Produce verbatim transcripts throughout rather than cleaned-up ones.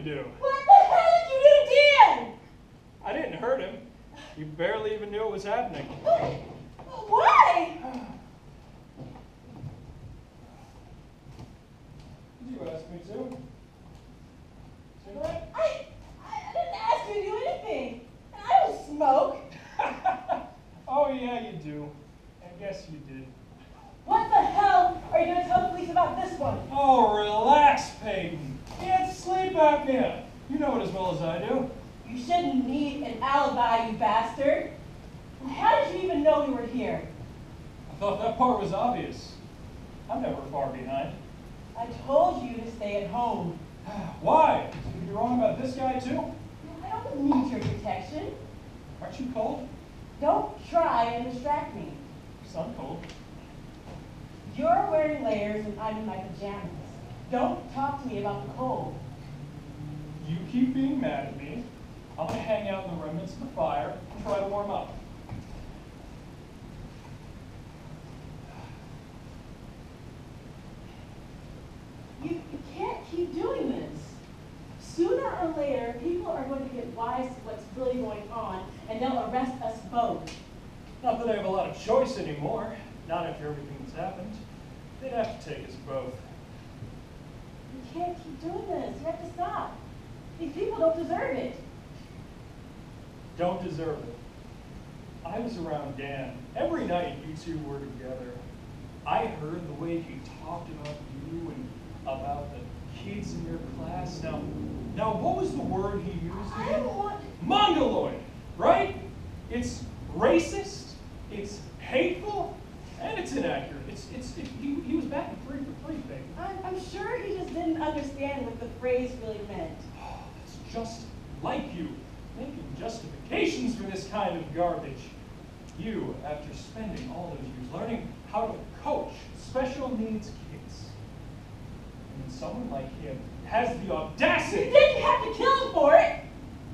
do. What the hell did you do to Dan? I didn't hurt him. You barely even knew it was happening. Why? Did you ask me to? Cigarette? I, I didn't ask you to do anything. And I don't smoke. Oh, yeah, you do. I guess you did. What the hell are you going to tell the police about this one? Oh, relax, Peyton. He had sleep apnea. You know it as well as I do. You shouldn't need an alibi, you bastard. How did you even know we were here? I thought that part was obvious. I'm never far behind. I told you to stay at home. Why? So you're wrong about this guy, too? I don't need your protection. Aren't you cold? Don't try and distract me. Some cold. You're wearing layers and I'm in my pajamas. Don't talk to me about the cold. You keep being mad at me. I'm going to hang out in the remnants of the fire and try to warm up. You, you can't keep doing this. Sooner or later, people are going to get wise to what's really going on, and they'll arrest us both. Not that I have a lot of choice anymore. Not after everything that's happened. They'd have to take us both. You can't keep doing this. You have to stop. These people don't deserve it. Don't deserve it. I was around Dan. Every night you two were together. I heard the way he talked about you and about the kids in your class. Now, now what was the word he used I again? don't want... Mongoloid, right? It's racist, it's hateful, and it's inaccurate. It's, it's, it, he, he was back in three for three, baby. I'm, I'm sure he just didn't understand what the phrase really meant. Oh, that's just like you, making justifications for this kind of garbage. You, after spending all those years learning how to coach special needs kids, and then someone like him has the You audacity. didn't have to kill him for it.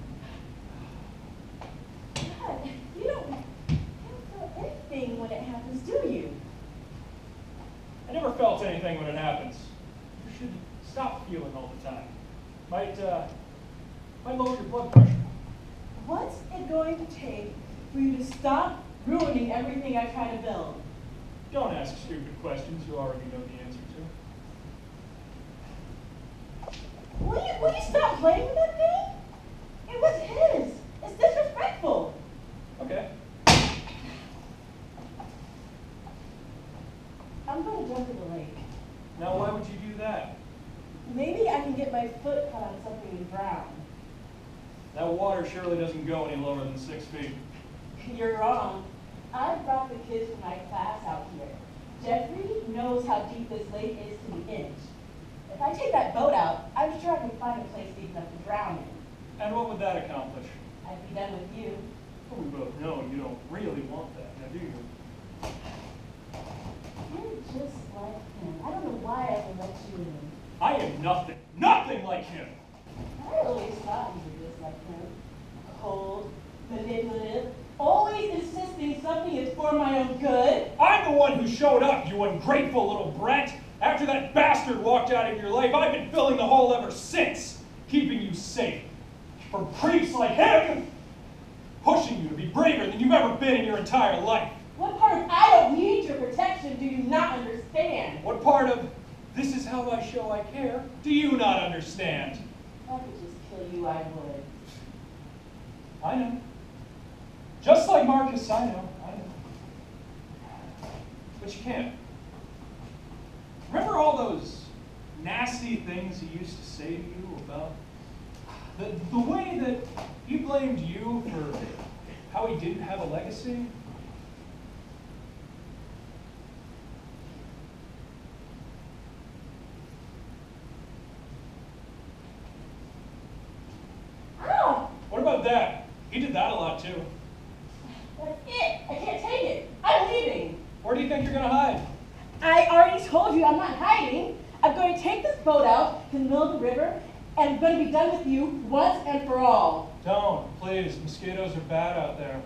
God, you don't, you don't feel anything when it happens, do you? I never felt anything when it happens. You should stop feeling all the time. Might, uh, might lower your blood pressure. What's it going to take for you to stop ruining everything I try to build? Don't ask stupid questions you already know the answer to. Will you, will you stop playing with that thing? It was his. It's disrespectful. Okay. I'm going to jump in the lake. Now, why would you do that? Maybe I can get my foot caught on something and drown. That water surely doesn't go any lower than six feet. You're wrong. I brought the kids from my class out here. Jeffrey knows how deep this lake is to the inch. If I take that boat out, I'm sure I can find a place deep enough to drown in. And what would that accomplish? I'd be done with you. Well, we both know you don't really want that, now do you? You're just like him. I don't know why I would let you in. I am nothing, nothing like him. I always thought you were just like him. Cold, manipulative, always insisting something is for my own good. I'm the one who showed up, you ungrateful little brat. After that bastard walked out of your life, I've been filling the hole ever since, keeping you safe from creeps like him, pushing you to be braver than you've ever been in your entire life. What part of I don't need your protection do you not understand? What part of this is how I show I care do you not understand? If I could just kill you, I would. I know. Just like Marcus, I know. I know. But you can't. Remember all those nasty things he used to say to you about the, the way that he blamed you for how he didn't have a legacy? Ow! What about that? He did that a lot too. That's it. I can't take it. I'm leaving. Where do you think you're gonna hide? I already told you I'm not hiding. I'm going to take this boat out to the middle of the river, and I'm going to be done with you once and for all. Don't, please. Mosquitoes are bad out there.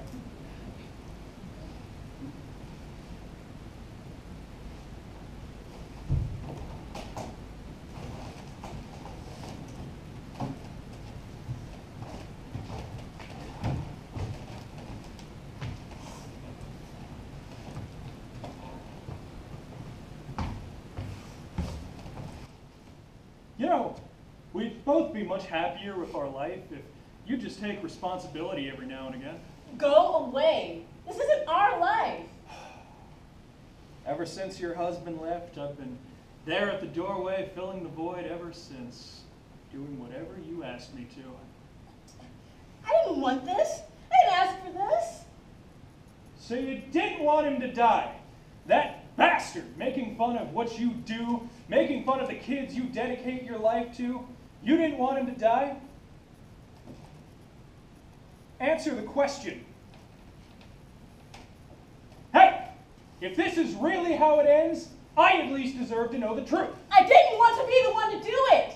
You know, we'd both be much happier with our life if you just take responsibility every now and again. Go away. This isn't our life. Ever since your husband left, I've been there at the doorway, filling the void ever since, doing whatever you asked me to. I didn't want this. I didn't ask for this. So you didn't want him to die. That bastard making fun of what you do, making fun of the kids you dedicate your life to, you didn't want him to die? Answer the question. Hey, if this is really how it ends, I at least deserve to know the truth. I didn't want to be the one to do it.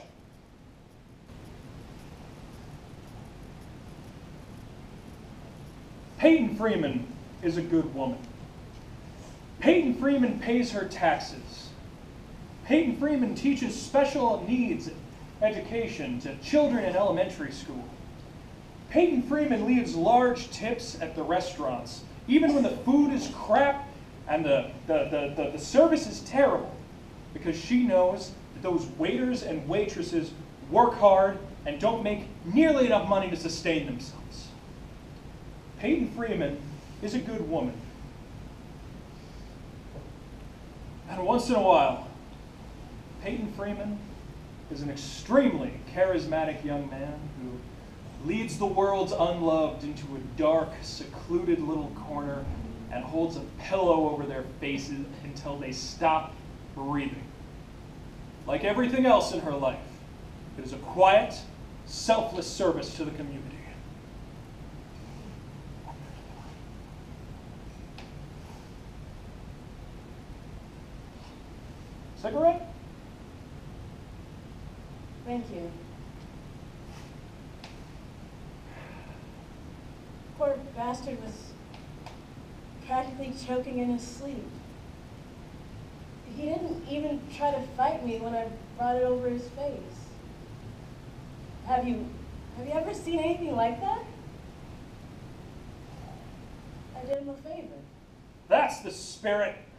Peyton Freeman is a good woman. Peyton Freeman pays her taxes. Peyton Freeman teaches special needs education to children in elementary school. Peyton Freeman leaves large tips at the restaurants, even when the food is crap and the, the, the, the, the service is terrible, because she knows that those waiters and waitresses work hard and don't make nearly enough money to sustain themselves. Peyton Freeman is a good woman. And once in a while, Peyton Freeman is an extremely charismatic young man who leads the world's unloved into a dark, secluded little corner and holds a pillow over their faces until they stop breathing. Like everything else in her life, it is a quiet, selfless service to the community. Cigarette? Thank you. Poor bastard was practically choking in his sleep. He didn't even try to fight me when I brought it over his face. Have you, have you ever seen anything like that? I did him a favor. That's the spirit.